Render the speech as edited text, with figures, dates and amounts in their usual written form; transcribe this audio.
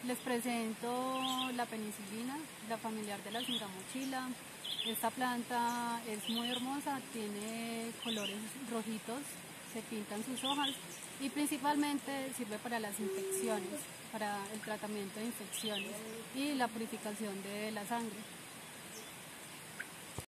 Les presento la penicilina, la familiar de la cingamochila. Esta planta es muy hermosa, tiene colores rojitos, se pintan sus hojas y principalmente sirve para las infecciones, para el tratamiento de infecciones y la purificación de la sangre.